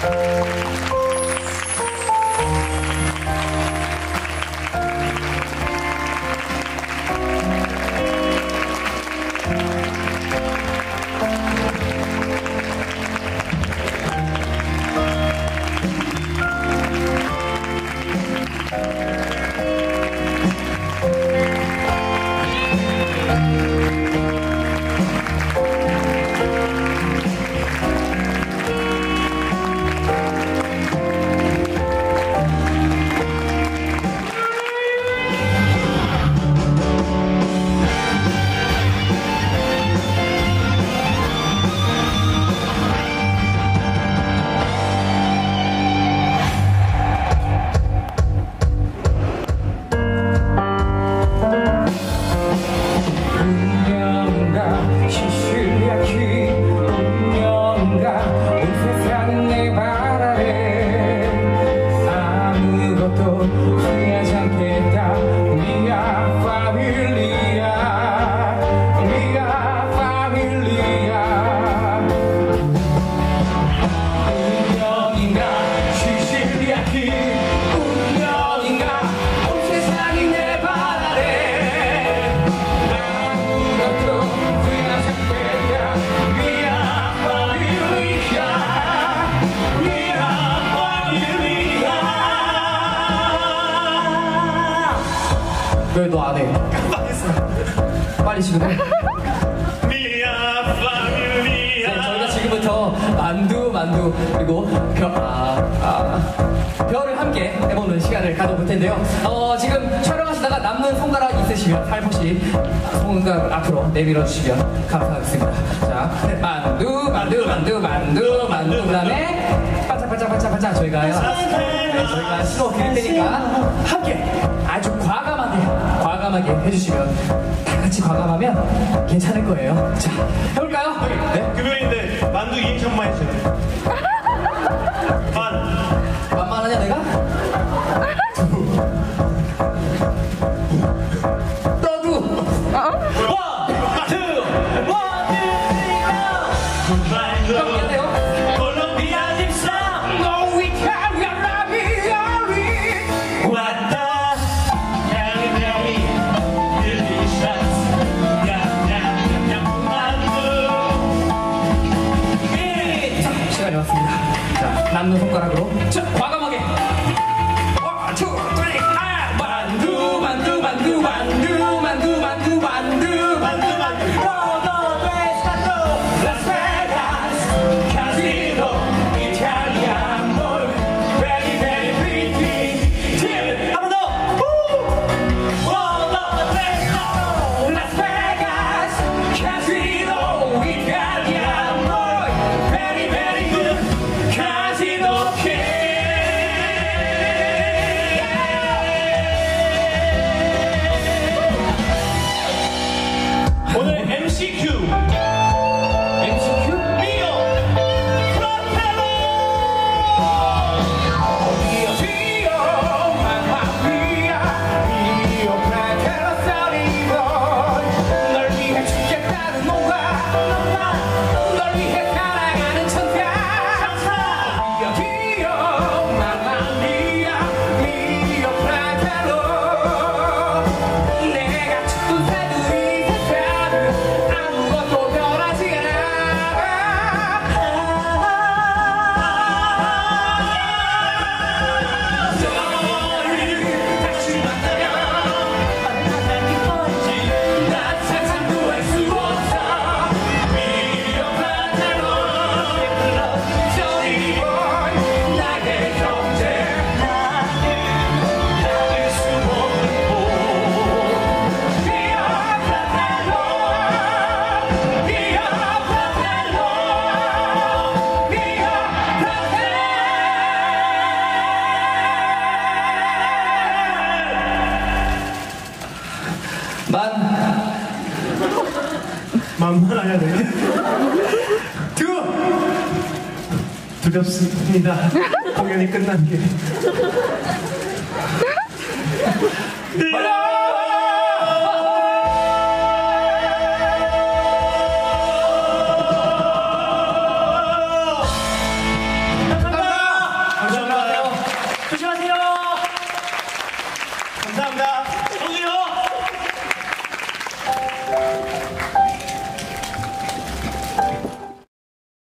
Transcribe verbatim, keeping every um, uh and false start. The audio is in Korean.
왜 너 안 해? 빨리 지금 해. 네, 저희가 지금부터 만두 만두 그리고 별, 아, 아, 별을 함께 해보는 시간을 가져볼 텐데요. 어, 지금 촬영하시다가 남는 손가락 있으시면 살포시 손가락 앞으로 내밀어 주시면 감사하겠습니다. 자, 만두 만두 만두 만두 만두 그다음에 반짝반짝반짝반짝 저희가요. 네, 저희가 신호 드릴 테니까 함께 아주 과감하게 과감하게 해주시면 다 같이 과감하면 괜찮을 거예요. 자, 해볼까요? 네? 금요일인데 만두 이천만 해주세요. 만. 만만하냐 내가? 너도. 원, 투, 원, 투, 쓰리, 고. 그럼 미안해요. 콜롬비아 집사. No, we can't, we are ravioli. 왔다. 야미 야미. 딜리셔스. 냠냠냠냠 만두. 자, 시간이 왔습니다. 자, 남는 손가락으로. 자, 과감하게. 원, 투, 쓰리, 아! 만두, 만두, 만두, 만두, 만두, 만두, 만두, 만두, 만두. 브로드웨이 스타트, 라스베가스, 카지노, 이탈리안 몰, 베리 베리 프리티. 팀, 한 번 더. 브로드웨이 스타트, 라스베가스, 카지노, 이탈리안 몰, 베리 베리 굿, 카지노 킹. 오늘 엠시큐. 엠시큐? 미오. 프라텔로. Dio, Dio, mamma mia, Dio, fratello Salivo. 널 위해 죽겠다는 뭔가, 널 위해 살아가는 천사. Dio, Dio, mamma mia, Dio, fratello. 내가 죽고 살도 이 세상은 아무것도 변하지 않아. 너를 다시 만나면 만나면 기뻐하지. 난 세상 구할 수 없어. 미어 프라텔로 저리 보이 나의 형제. 나를 수 없는 곳. 미어 프라텔로 미어 프라텔로 미어 프라텔로. 만 만만하냐 내가? 두 두렵습니다. 공연이 끝난 게.